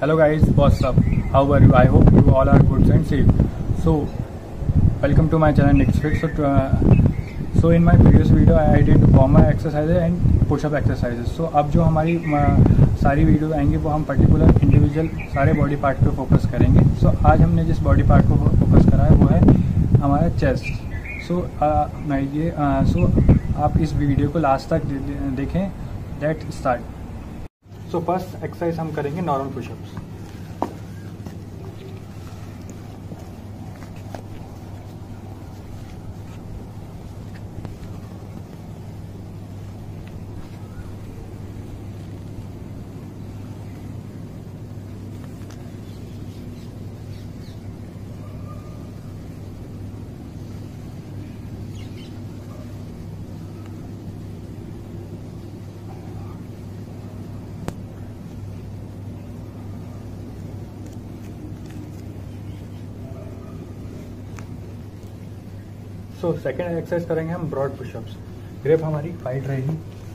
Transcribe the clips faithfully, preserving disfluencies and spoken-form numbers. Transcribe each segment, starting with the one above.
Hello guys, what's up? How are you? I hope you all are good and safe. So, welcome to my channel NixFit. So, uh, so in my previous video I did warm-up exercises and push-up exercises. So अब जो हमारी uh, सारी video आएंगी वो हम particular individual सारे body part पे focus करेंगे. सो so, आज हमने जिस बॉडी पार्ट को फोकस करा है वो है हमारा चेस्ट. सो मैं ये सो आप इस वीडियो को लास्ट तक दे, दे, देखें. Let start. So first exercise हम करेंगे normal pushups. So second exercise करेंगे हम ब्रॉड पुशअप्स. ग्रिप हमारी वाइड रहेगी.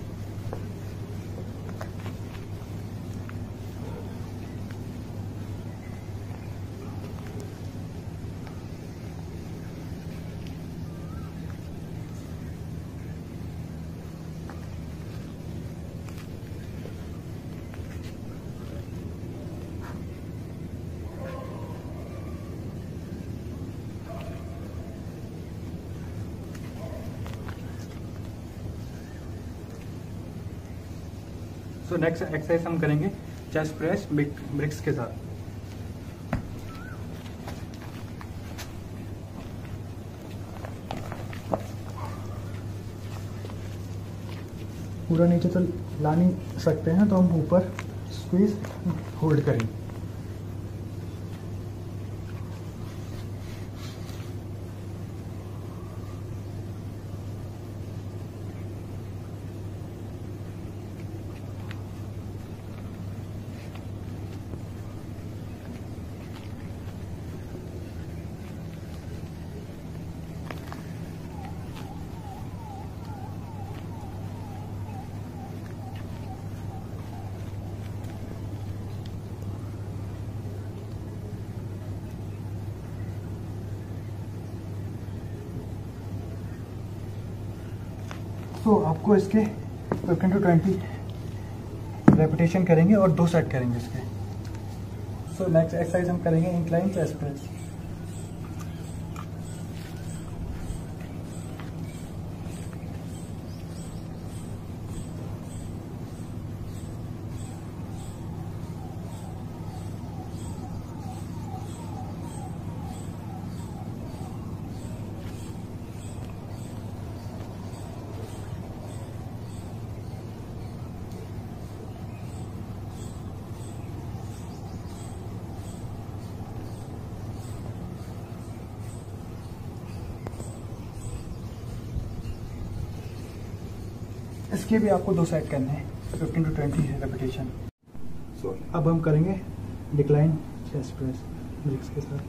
सो नेक्स्ट एक्सरसाइज हम करेंगे चेस्ट प्रेस ब्रिक्स के साथ. पूरा नीचे तो ला नहीं सकते हैं तो हम ऊपर स्क्वीज होल्ड करेंगे. तो आपको इसके फिफ्टीन टू ट्वेंटी रेपिटेशन करेंगे और दो सेट करेंगे इसके. सो नेक्स्ट एक्सरसाइज हम करेंगे इंक्लाइन चेस्ट प्रेस. इसके भी आपको दो सेट करने हैं, fifteen to twenty repetition. So अब हम करेंगे डिक्लाइन चेस्ट प्रेस ब्रिक्स के साथ.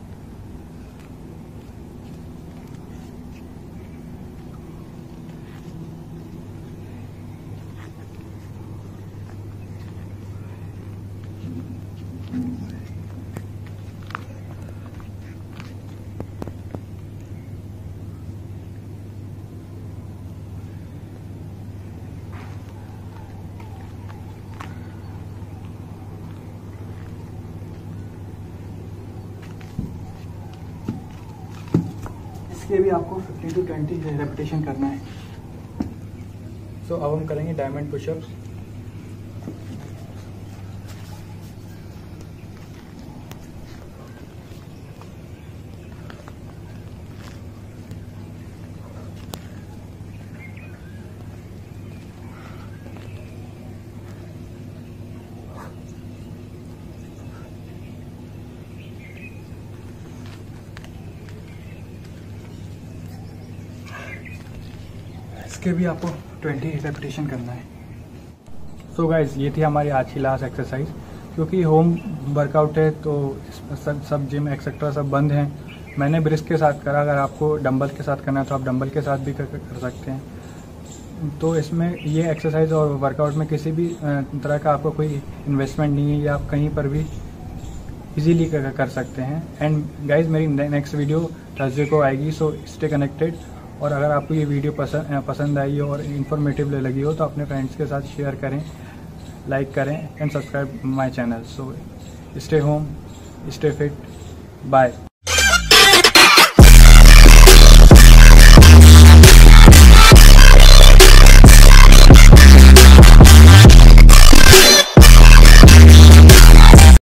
इसके भी आपको फिफ्टीन टू ट्वेंटी रेपिटेशन करना है. सो so, अब हम करेंगे डायमंड पुशअप्स. इसके भी आपको ट्वेंटी रेपिटेशन करना है. सो so गाइज ये थी हमारी आज की लास्ट एक्सरसाइज. क्योंकि होम वर्कआउट है तो सब सब जिम एक्सेट्रा सब बंद हैं. मैंने ब्रिस्क के साथ करा. अगर आपको डंबल के साथ करना है तो आप डंबल के साथ भी कर, कर सकते हैं. तो इसमें ये एक्सरसाइज और वर्कआउट में किसी भी तरह का आपको कोई इन्वेस्टमेंट नहीं है, ये आप कहीं पर भी इजीली कर सकते हैं। एंड गाइज मेरी नेक्स्ट वीडियो थर्सडे को आएगी, सो स्टे कनेक्टेड। और अगर आपको ये वीडियो पसंद पसंद आई हो और इन्फॉर्मेटिव लगी हो तो अपने फ्रेंड्स के साथ शेयर करें, लाइक करें and subscribe my channel. So stay home, stay fit, bye.